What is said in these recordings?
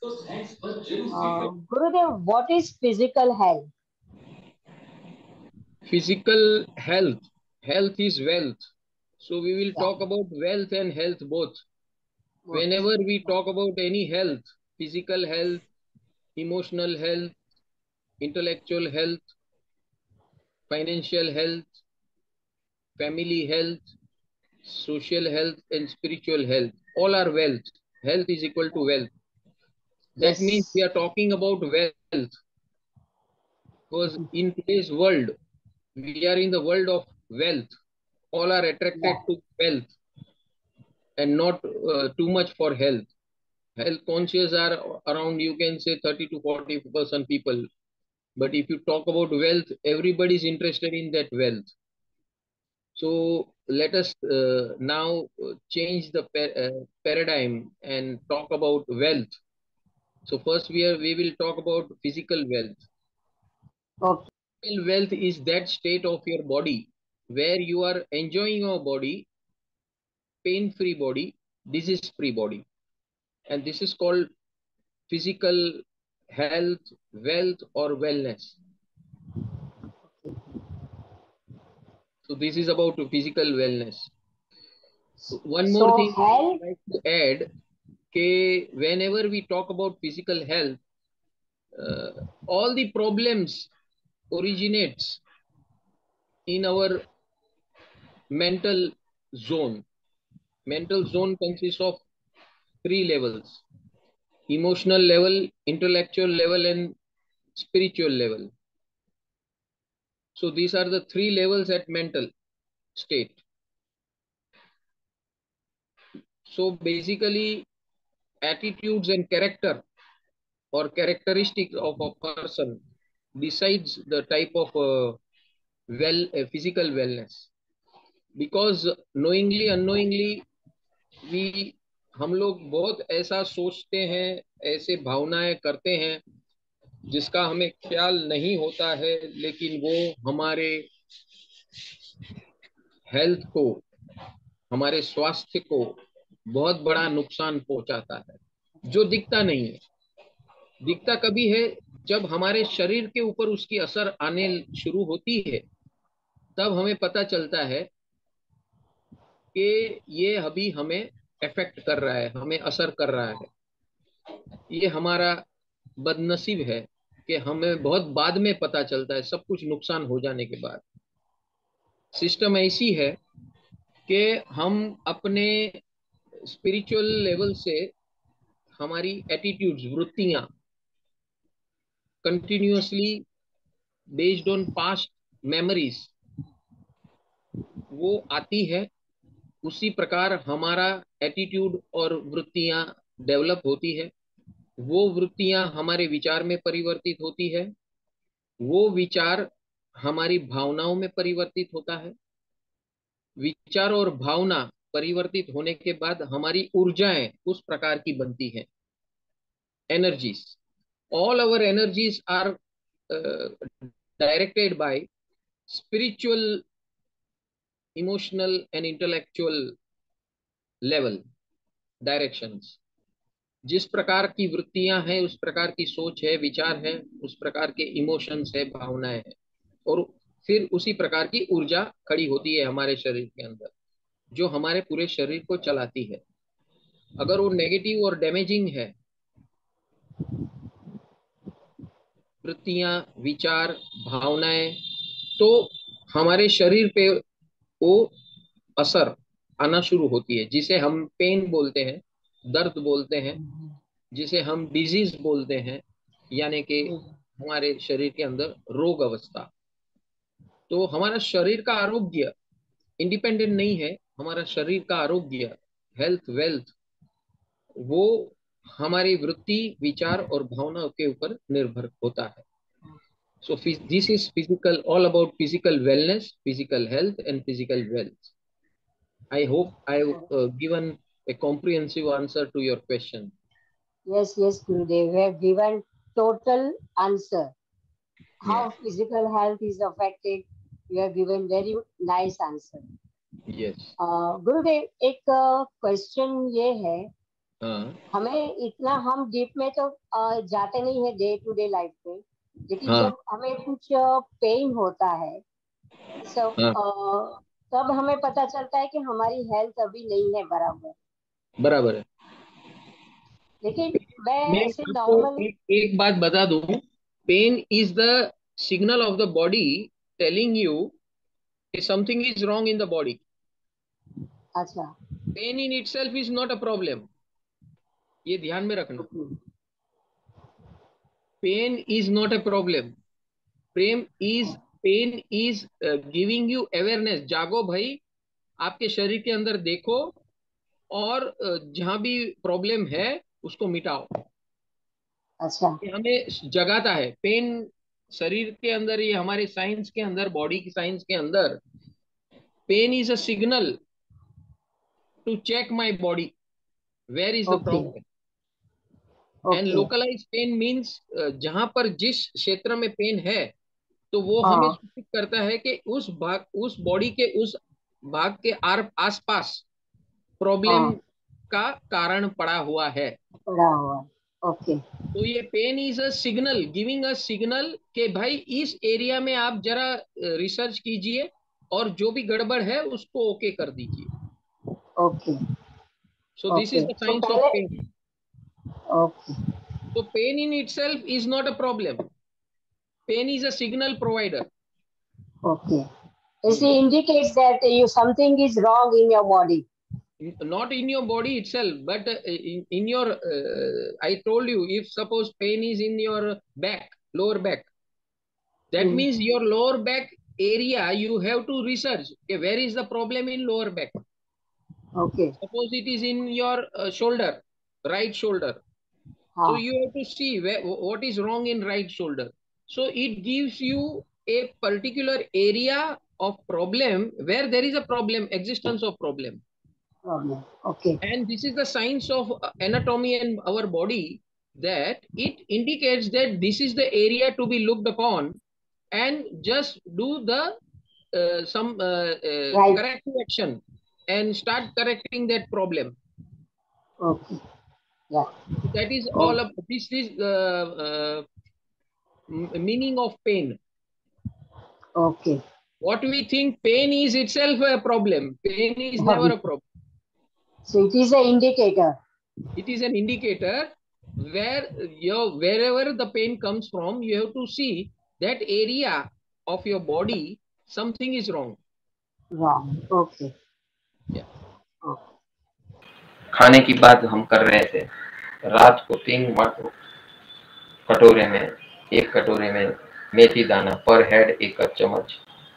Gurudev, what is physical health? Physical health. Health is wealth. So we will Yeah, talk about wealth and health both. both. Whenever we talk about any health, physical health, emotional health, intellectual health, financial health, family health, social health, and spiritual health, all are wealth. Health is equal to wealth. That means we Yes. are talking about wealth because in today's world, we are in the world of wealth. All are attracted Yeah. to wealth and not too much for health. Health conscious are around, you can say, 30 to 40% people. But if you talk about wealth, everybody is interested in that wealth. So let us now change the paradigm and talk about wealth. So first we will talk about physical wealth. Okay. Physical wealth is that state of your body where you are enjoying your body, pain-free body, disease-free body. And this is called physical health, wealth, or wellness. So this is about physical wellness. One more So thing I health. would like to add, okay, whenever we talk about physical health, uh, all the problems originates in our mental zone. Mental zone consists of three levels: emotional level, intellectual level, and spiritual level. So these are the three levels at mental state. So basically, attitudes and character or characteristics of a person decides the type of physical wellness. Because knowingly unknowingly we हम लोग बहुत ऐसा सोचते हैं, ऐसे भावनाएं करते हैं जिसका हमें ख्याल नहीं होता है, लेकिन वो हमारे हेल्थ को, हमारे स्वास्थ्य को बहुत बड़ा नुकसान पहुंचाता है, जो दिखता नहीं है। दिखता कभी है जब हमारे शरीर के ऊपर उसकी असर आने शुरू होती है, तब हमें पता चलता है कि ये अभी हमें इफेक्ट कर रहा है, हमें असर कर रहा है। ये हमारा बदनसीब है कि हमें बहुत बाद में पता चलता है, सब कुछ नुकसान हो जाने के बाद। सिस्टम ऐसी है कि हम अपने स्पिरिचुअल लेवल से हमारी एटीट्यूड्स, वृत्तियां continuously based on past memories वो आती है। उसी प्रकार हमारा एटीट्यूड और वृत्तियां डेवलप होती है। वो वृत्तियां हमारे विचार में परिवर्तित होती है। वो विचार हमारी भावनाओं में परिवर्तित होता है। विचार और भावना परिवर्तित होने के बाद हमारी ऊर्जाएं उस प्रकार की बनती हैं, energies. All our energies are directed by spiritual, emotional and intellectual level directions। जिस प्रकार की वृत्तियां हैं, उस प्रकार की सोच है, विचार है, उस प्रकार के इमोशंस है, भावनाएं हैं, और फिर उसी प्रकार की ऊर्जा खड़ी होती है हमारे शरीर के अंदर, जो हमारे पूरे शरीर को चलाती है। अगर वो नेगेटिव और डैमेजिंग है, वृत्तियां, विचार, भावनाएं, तो हमारे शरीर पे वो असर आना शुरू होती है, जिसे हम पेन बोलते हैं, दर्द बोलते हैं, जिसे हम डिजीज बोलते हैं, यानी कि हमारे शरीर के अंदर रोग अवस्था। तो हमारा शरीर का आरोग्य इंडिपेंडेंट नहीं है। हमारा शरीर का आरोग्य, हेल्थ, वेल्थ, वो हमारी वृत्ति, विचार और भावना के ऊपर निर्भर होता है। So this is physical, all about physical wellness, physical health, and physical wealth. I hope I've given a comprehensive answer to your question. Yes, yes, Gurudev. We have given total answer. Yeah. How physical health is affected. You have given very nice answer. Yes. गुरुदेव, एक question ये है हाँ हमें इतना हम deep में तो जाते नहीं है डे टू डे लाइफ में, लेकिन हाँ जब हमें कुछ पेन होता है सब हाँ, तब हमें पता चलता है कि हमारी हेल्थ अभी नहीं है बराबर। बराबर है। लेकिन मैं मैं ऐसे आपको नॉर्मल। एक बात बता दूं, pain is the signal of the body telling you कि something is wrong in the body. अच्छा। Pain in itself is not a problem, ये ध्यान में रखना। Okay. Pain is not a problem. Pain is giving you awareness. जागो भाई, आपके शरीर के अंदर देखो, और जहां भी प्रॉब्लम है उसको मिटाओ। अच्छा। ये हमें जगाता है पेन शरीर के अंदर। ये हमारे साइंस के अंदर, बॉडी की साइंस के अंदर, pain is a signal to check my body, where is the okay. Problem. And okay. Localise pain means जहां पर जिस क्षेत्र में पेन है, तो वो हमें हाँ। सूचित करता है कि उस बॉडी के उस भाग के आसपास प्रॉब्लम हाँ। का कारण पड़ा हुआ है। पड़ा हुआ। ओके। तो ये pain is a signal, giving a signal कि भाई इस एरिया में आप जरा रिसर्च कीजिए, और जो भी गड़बड़ है उसको ओके कर दीजिए। Okay. So this okay is the तो साइंस ऑफ पहले। पेन। ओके। तो pain in itself is not a problem, pain is a signal provider. Okay. This indicates that you something is wrong in your body. Not in your body itself, but in your I told you, if suppose pain is in your back, lower back, that Hmm. means your lower back area, you have to research, okay, where is the problem in lower back. Okay. Suppose it is in your shoulder, right shoulder. So हाँ. you have to see what is wrong in right shoulder. So it gives you a particular area of problem where there is a problem, existence of problem. Problem. Okay. And this is the science of anatomy and our body, that it indicates that this is the area to be looked upon, and just do the some Right. corrective action and start correcting that problem. Okay. Yeah. That is all Oh. of this is meaning of pain. Okay. What we think pain is itself a problem, pain is never a problem. So it is an indicator. It is an indicator where wherever the pain comes from, you have to see that area of your body, something is wrong. Wrong. Okay. Yeah. Oh. खाने की बात हम कर रहे थे। रात को 3 कटोरे में, एक कटोरे में मेथी दाना पर हेड 1 चम्मच,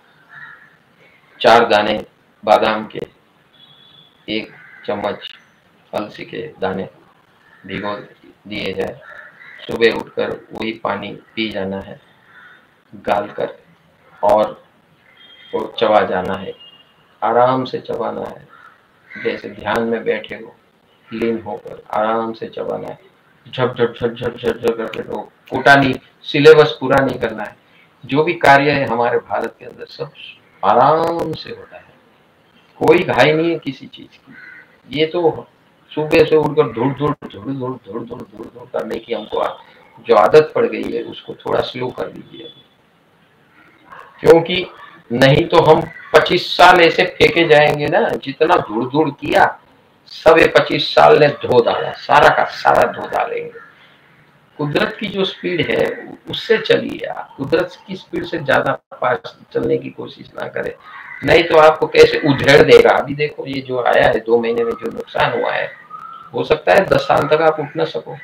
4 दाने बादाम के, 1 चम्मच अलसी के दाने भिगो दिए जाए। सुबह उठकर वही पानी पी जाना है, गाल कर, और वो चबा जाना है, आराम से चबाना है, जैसे ध्यान में बैठे हो, लीन होकर आराम से चबाना है। झप झप झप झप झप झप करके, तो कोटा नहीं, सिलेबस पूरा नहीं करना है। जो भी कार्य है हमारे भारत के अंदर सब आराम से होता है, कोई घाई नहीं है किसी चीज की। ये तो सुबह से उठकर धुड़ धुड़ धुड़ धुड़ धुड़ धुड़ धुड़ धुड़ करने की हमको जो आदत पड़ गई है, उसको थोड़ा स्लो कर दीजिए। क्योंकि नहीं तो हम 25 साल ऐसे फेंके जाएंगे ना, जितना धुड़ धुड़ किया सब ये 25 साल ने धो डाला, सारा का सारा धो डालेंगे। कुदरत की जो स्पीड है उससे चलिए, आप कुदरत की स्पीड से ज्यादा फास्ट चलने की कोशिश ना करें, नहीं तो आपको कैसे उधेड़ देगा। अभी देखो ये जो आया है 2 महीने में जो नुकसान हुआ है, हो सकता है 10 साल तक आप उठ ना सको,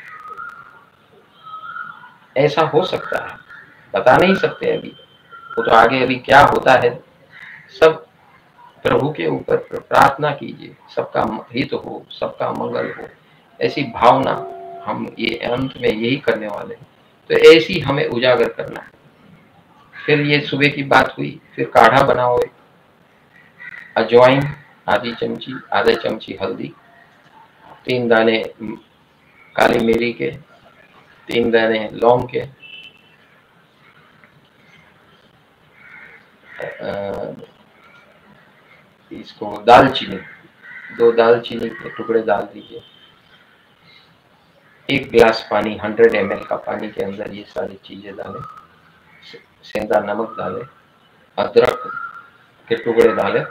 ऐसा हो सकता है, बता नहीं सकते अभी। वो तो आगे अभी क्या होता है, सब प्रभु के ऊपर प्रार्थना कीजिए, सबका हित हो, सबका मंगल हो, ऐसी भावना हम ये अंत में यही करने वाले हैं। तो ऐसी हमें उजागर करना है। फिर ये सुबह की बात हुई, फिर काढ़ा बनाओ, अजवाइन आधी चमची, आधे चमची हल्दी, 3 दाने काली मिरी के, 3 दाने लौंग के, इसको दालचीनी, 2 दालचीनी के टुकड़े डाल दीजिए, 1 गिलास पानी 100 ml का पानी के अंदर ये सारी चीजें डालें। सेंधा नमक डालें, अदरक के टुकड़े डालें,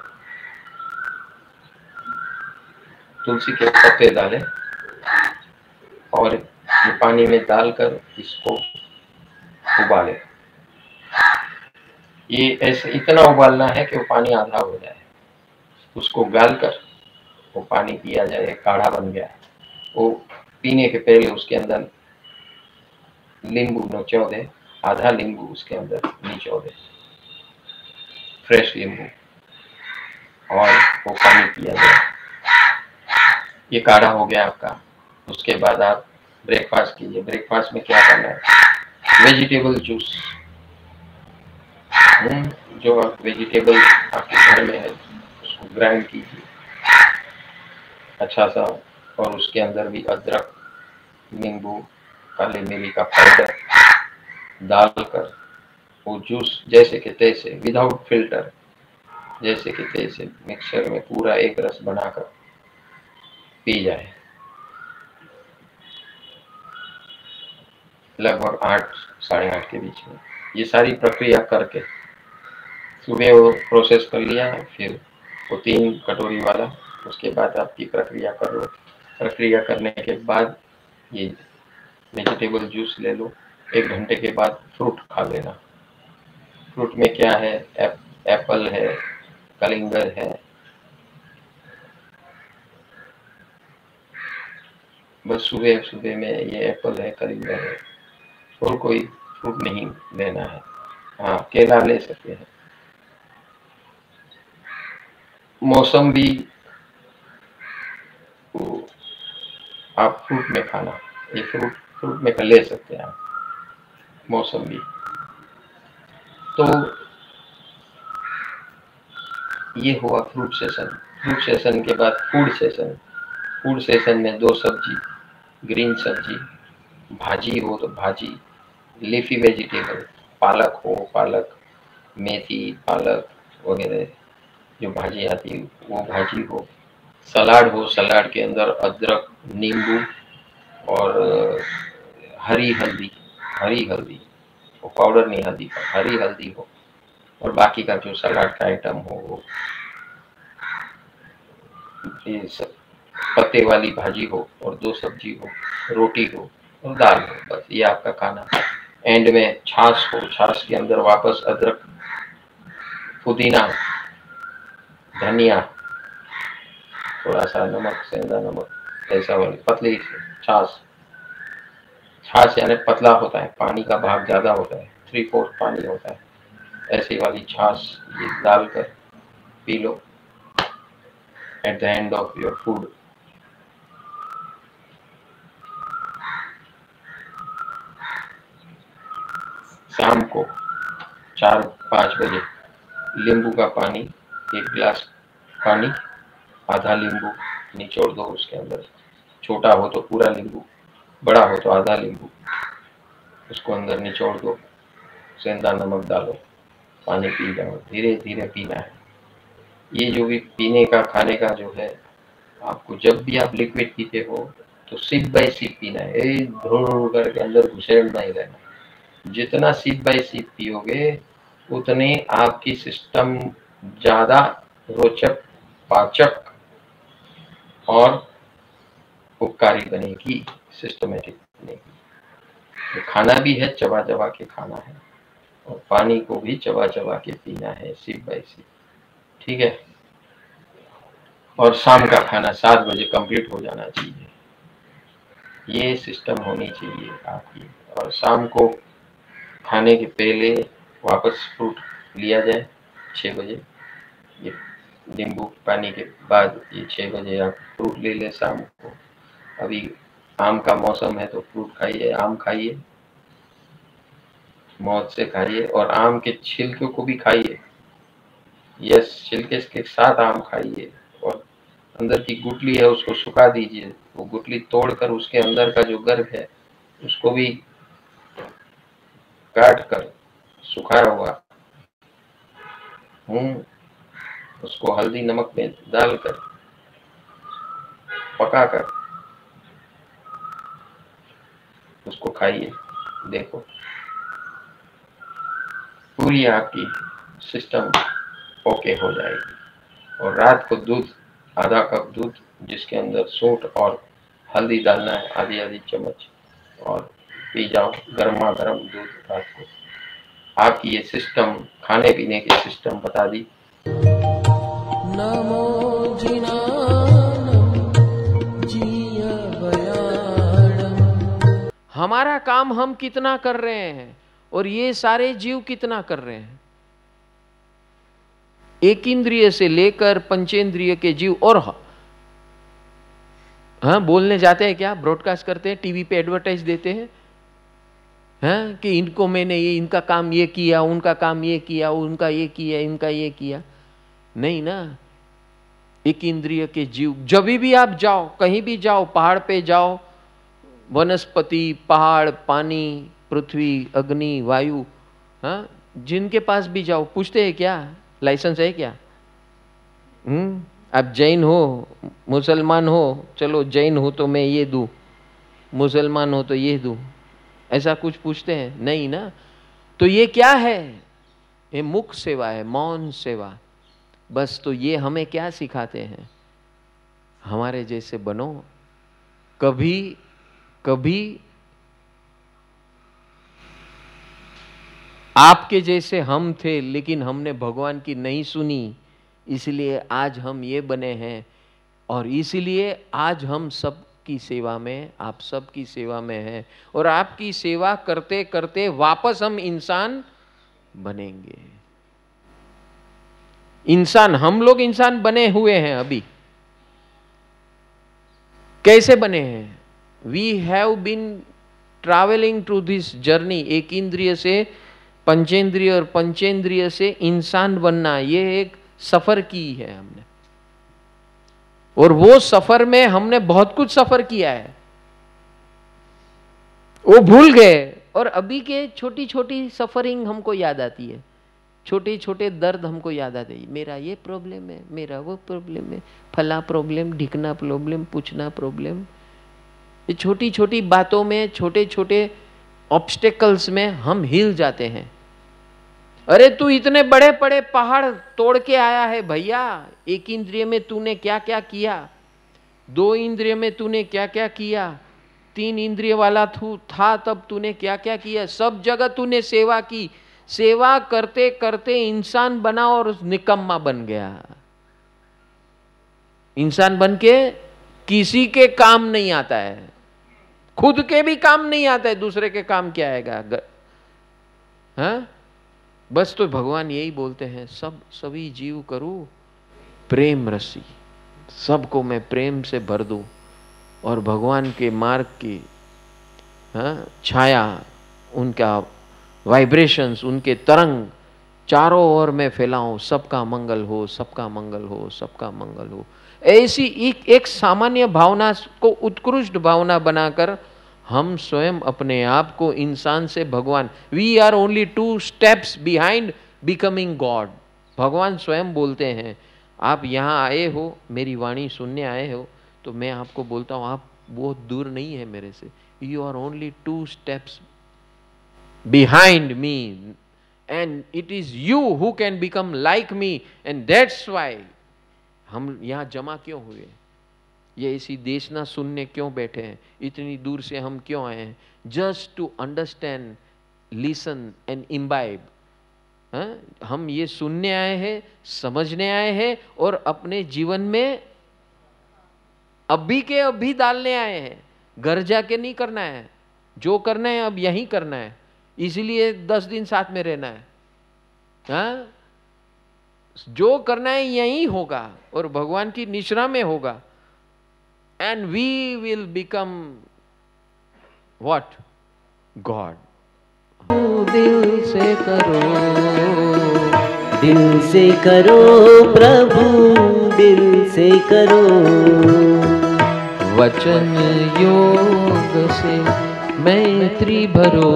तुलसी के पत्ते डालें और ये पानी में डालकर इसको उबालें। ये ऐसे इतना उबालना है कि वो पानी आधा हो जाए, उसको गालकर वो पानी पिया जाए। काढ़ा बन गया, वो पीने के पहले उसके अंदर नींबू निचोड़ दे, आधा नींबू उसके अंदर निचोड़ दे, फ्रेश नींबू, और वो पानी पिया जाए। ये काढ़ा हो गया आपका। उसके बाद आप ब्रेकफास्ट कीजिए। ब्रेकफास्ट में क्या करना है? वेजिटेबल जूस, जो वेजिटेबल आपके घर में है उसको ग्राइंड कीजिए अच्छा सा, और उसके अंदर भी अदरक, नींबू, काली मिर्च का पाउडर डालकर वो जूस जैसे कि तैसे, विदाउट फिल्टर, जैसे कि तैसे मिक्सर में पूरा एक रस बनाकर पी जाए। लगभग 8 साढ़े 8 के बीच में ये सारी प्रक्रिया करके सुबह वो प्रोसेस कर लिया, फिर वो 3 कटोरी वाला, उसके बाद आपकी प्रक्रिया कर लो। प्रक्रिया करने के बाद ये वेजिटेबल जूस ले लो। 1 घंटे के बाद फ्रूट खा लेना। फ्रूट में क्या है? एप्पल है, कलिंगर है, बस सुबह सुबह में ये एप्पल है, कलिंगर है, और कोई फ्रूट नहीं लेना है। हाँ, केला ले सकते हैं। मौसम्बी आप फ्रूट में खाना, ये फ्रूट में ले सकते हैं आप मौसम्बी। तो ये हुआ फ्रूट सेशन। फ्रूट सेशन के बाद फूड सेशन। फूड सेशन में 2 सब्जी, ग्रीन सब्जी, भाजी हो तो भाजी, लीफी वेजिटेबल, पालक हो पालक, मेथी, पालक वगैरह जो भाजी आती है वो भाजी हो, सलाद हो, सलाद के अंदर अदरक, नींबू और हरी हल्दी, वो पाउडर नहीं हल्दी का, हरी हल्दी हो, और बाकी का जो सलाद का आइटम हो वो ये सब, पत्ते वाली भाजी हो और 2 सब्जी हो, रोटी हो और दाल हो, बस ये आपका खाना। एंड में छाछ हो, छाछ के अंदर वापस अदरक, पुदीना, धनिया, थोड़ा सा नमक, सेंधा नमक, ऐसा वाली पतली छाछ। छाछ यानी पतला होता है, पानी का भाग ज्यादा होता है, 3/4 पानी होता है, ऐसी वाली छाछ ये डालकर पी लो at the end of your food. शाम को 4-5 बजे नींबू का पानी, 1 गिलास पानी, आधा नींबू निचोड़ दो उसके अंदर, छोटा हो तो पूरा नींबू, बड़ा हो तो आधा नींबू, उसको अंदर निचोड़ दो, सेंधा नमक डालो, पानी पी जाओ। धीरे धीरे पीना है। ये जो भी पीने का, खाने का जो है, आपको जब भी आप लिक्विड पीते हो तो सिप बाय सिप पीना है, धुर करके अंदर घुसेड़ नहीं रहना। जितना सिप बाय सिप पियोगे उतने आपकी सिस्टम ज्यादा रोचक, पाचक और उपकारी बनेगी, सिस्टमेटिक बनेगी। तो खाना भी है, चबा चबा के खाना है, और पानी को भी चबा चबा के पीना है, सिप बाय सिप। ठीक है। और शाम का खाना 7 बजे कंप्लीट हो जाना चाहिए। ये सिस्टम होनी चाहिए आपकी। और शाम को खाने के पहले वापस फ्रूट लिया जाए 6 बजे। ये नींबू पानी के बाद ये 6 बजे आप फ्रूट ले लें शाम को। अभी आम का मौसम है तो फ्रूट खाइए, आम खाइए, मौत से खाइए, और आम के छिलके को भी खाइए। यस, छिलके के साथ आम खाइए, और अंदर की गुठली है उसको सुखा दीजिए। वो गुठली तोड़कर उसके अंदर का जो गर्भ है उसको भी काट कर सुखाया हुआ उसको हल्दी नमक में डालकर पकाकर उसको खाइए, देखो पूरी आपकी सिस्टम ओके हो जाएगी। और रात को दूध, आधा कप दूध जिसके अंदर सूंठ और हल्दी डालना है, आधी आधी चम्मच, और पी जाओ गर्मा गर्म दूध रात को। आपकी ये सिस्टम, खाने पीने की सिस्टम बता दी। नमो जिनानम जिय बयाणम। हमारा काम हम कितना कर रहे हैं और ये सारे जीव कितना कर रहे हैं। एक इंद्रिय से लेकर पंचेंद्रिय के जीव, और हाँ बोलने जाते हैं क्या, ब्रॉडकास्ट करते हैं, टीवी पे एडवर्टाइज देते हैं, हाँ कि इनको मैंने ये, इनका काम ये किया, उनका काम ये किया, उनका ये किया, इनका ये किया। नहीं ना, एक इंद्रिय के जीव जब भी आप जाओ, कहीं भी जाओ, पहाड़ पे जाओ, वनस्पति, पहाड़, पानी, पृथ्वी, अग्नि, वायु, हाँ जिनके पास भी जाओ, पूछते हैं क्या लाइसेंस है क्या? आप जैन हो, मुसलमान हो, चलो जैन हो तो मैं ये दूं, मुसलमान हो तो ये दूं, ऐसा कुछ पूछते हैं? नहीं ना। तो ये क्या है? ये मुख सेवा है, मौन सेवा। बस तो ये हमें क्या सिखाते हैं? हमारे जैसे बनो। कभी कभी आपके जैसे हम थे, लेकिन हमने भगवान की नहीं सुनी, इसलिए आज हम ये बने हैं। और इसलिए आज हम सब की सेवा में, आप सब की सेवा में हैं, और आपकी सेवा करते करते वापस हम इंसान बनेंगे। इंसान, हम लोग इंसान बने हुए हैं अभी। कैसे बने हैं? We have been travelling through this journey. एक इंद्रिय से पंचेंद्रिय और पंचेंद्रिय से इंसान बनना, ये एक सफर की है हमने, और वो सफर में हमने बहुत कुछ सफर किया है, वो भूल गए। और अभी के छोटी छोटी सफरिंग हमको याद आती है, छोटे छोटे दर्द हमको याद आते हैं। मेरा ये प्रॉब्लम है, मेरा वो प्रॉब्लम है, फला प्रॉब्लम, ढिकना प्रॉब्लम, पूछना प्रॉब्लम। ये छोटी छोटी बातों में, छोटे छोटे ऑब्स्टेकल्स में हम हिल जाते हैं। अरे तू इतने बड़े बड़े पहाड़ तोड़ के आया है भैया। एक इंद्रिय में तूने क्या क्या किया, 2 इंद्रिय में तूने क्या क्या किया, 3 इंद्रिय वाला था तब तूने क्या क्या किया। सब जगह तूने सेवा की। सेवा करते करते इंसान बना और निकम्मा बन गया। इंसान बन के किसी के काम नहीं आता है, खुद के भी काम नहीं आता है, दूसरे के काम क्या आएगा? हाँ, बस तो भगवान यही बोलते हैं, सभी जीव करूं प्रेम रसी, सबको मैं प्रेम से भर दूं, और भगवान के मार्ग की छाया, उनका वाइब्रेशंस, उनके तरंग चारों ओर में फैलाऊं। सबका मंगल हो, सबका मंगल हो, सबका मंगल हो। ऐसी एक सामान्य भावना को उत्कृष्ट भावना बनाकर हम स्वयं अपने आप को इंसान से भगवान, we are only 2 steps behind becoming God. भगवान स्वयं बोलते हैं, आप यहाँ आए हो, मेरी वाणी सुनने आए हो, तो मैं आपको बोलता हूँ आप बहुत दूर नहीं है मेरे से। You are only 2 steps behind me, and it is you who can become like me, and that's why हम यहाँ जमा क्यों हुए, ये इसी देश ना सुनने क्यों बैठे हैं, इतनी दूर से हम क्यों आए हैं? Just to understand, listen and imbibe. हम ये सुनने आए हैं, समझने आए हैं, और अपने जीवन में अभी के अभी डालने आए हैं। घर जाके नहीं करना है, जो करना है अब यहीं करना है। इसलिए 10 दिन साथ में रहना है। हाँ, जो करना है यहीं होगा और भगवान की निश्रा में होगा। And we will become what? God. दिल से करो, दिल से करो प्रभु, दिल से करो। वचन योग से मैत्री भरो,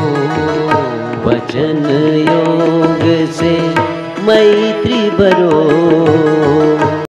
वचन योग से मैत्री भरो।